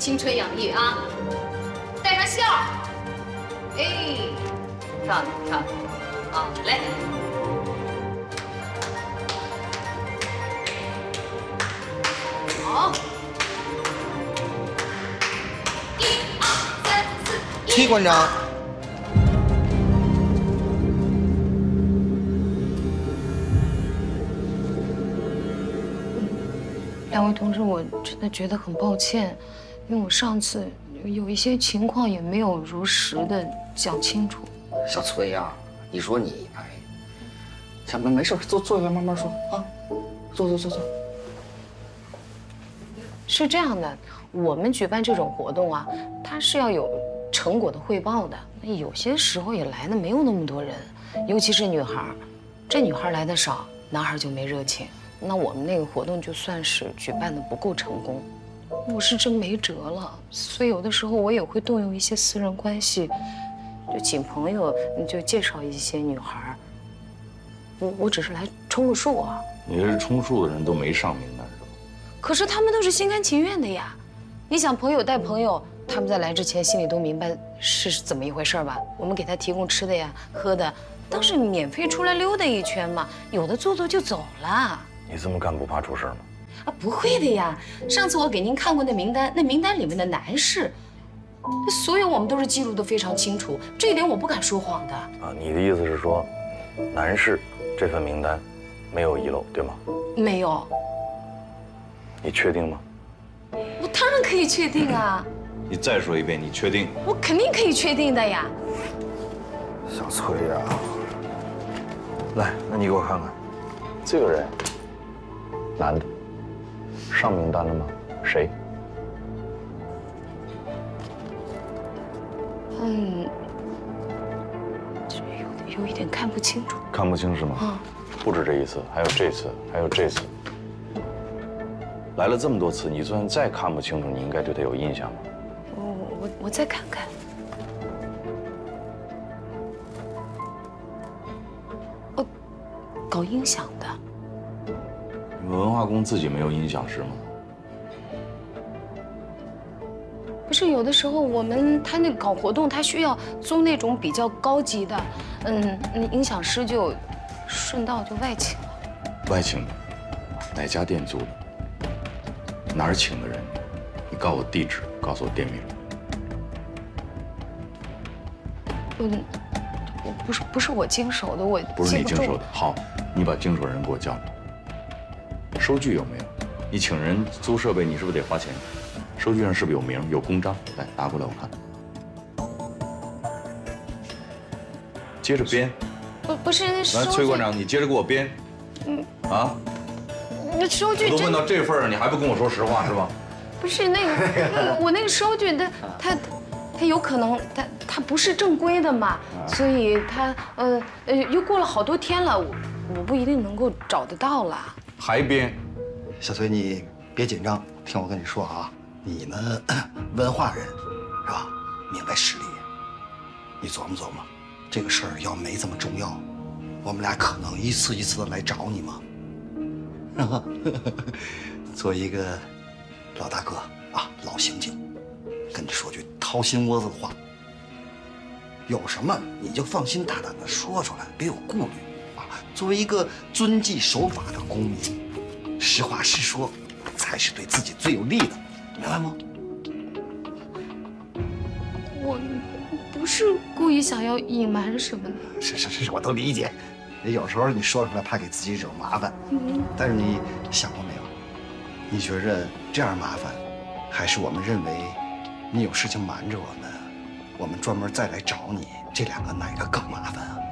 青春洋溢啊！带上笑，哎，漂亮漂亮，好嘞。好，1、2、3、4， 齐馆长。 两位同志，我真的觉得很抱歉，因为我上次有一些情况也没有如实的讲清楚。 小崔呀，你说你，哎，小梅没事，坐下慢慢说啊，坐。 是这样的，我们举办这种活动啊，它是要有成果的汇报的。那有些时候也来的没有那么多人，尤其是女孩，这女孩来的少，男孩就没热情。 那我们那个活动就算是举办的不够成功，我是真没辙了。所以有的时候我也会动用一些私人关系，就请朋友就介绍一些女孩。我只是来充个数啊。 你这充数的人都没上名单是吧？ 可是他们都是心甘情愿的呀。你想朋友带朋友，他们在来之前心里都明白是怎么一回事吧？我们给他提供吃的呀、喝的，当是免费出来溜达一圈嘛。有的坐就走了。 你这么干不怕出事吗？ 啊，不会的呀。上次我给您看过那名单，那名单里面的男士，所有我们都是记录得非常清楚，这一点我不敢说谎的。 啊，你的意思是说，男士这份名单没有遗漏，对吗？ 没有。 你确定吗？ 我当然可以确定啊。 你再说一遍，你确定？ 我肯定可以确定的呀。 小崔呀，来，那你给我看看， 这个人。 男的，上名单了吗？谁？ 有一点看不清楚。 看不清是吗？ 啊， 不止这一次，还有这次，还有这次。来了这么多次，你就算再看不清楚，你应该对他有印象吧？ 我再看看。哦，搞音响的。 你们文化宫自己没有音响师吗？ 不是，有的时候他那个搞活动，他需要租那种比较高级的，那音响师就顺道就外请了。 外请的，哪家店租的？哪儿请的人？你告诉我地址，告诉我店名。 不是我经手的，我不是你经手的。好，你把经手人给我叫来。 收据有没有？你请人租设备，你是不是得花钱？收据上是不是有名、有公章？来，拿过来我看。接着编。 不是那收据。 来，崔馆长，你接着给我编。啊？ 那收据我都问到这份儿了，你还不跟我说实话是吧？ 不是那个，我那个收据，他有可能他不是正规的嘛，所以他又过了好多天了，我不一定能够找得到了。 还编， 小崔，你别紧张，听我跟你说啊，你们文化人是吧？明白事理。你琢磨琢磨，这个事儿要没这么重要，我们俩可能一次一次的来找你吗？作为一个老大哥啊，老刑警，跟你说句掏心窝子的话，有什么你就放心大胆的说出来，别有顾虑。 作为一个遵纪守法的公民，实话实说，才是对自己最有利的，明白吗？ 我不是故意想要隐瞒什么的。 是，我都理解。有时候你说出来怕给自己惹麻烦，但是你想过没有？你觉着这样麻烦，还是我们认为你有事情瞒着我们，我们专门再来找你，这两个哪个更麻烦啊？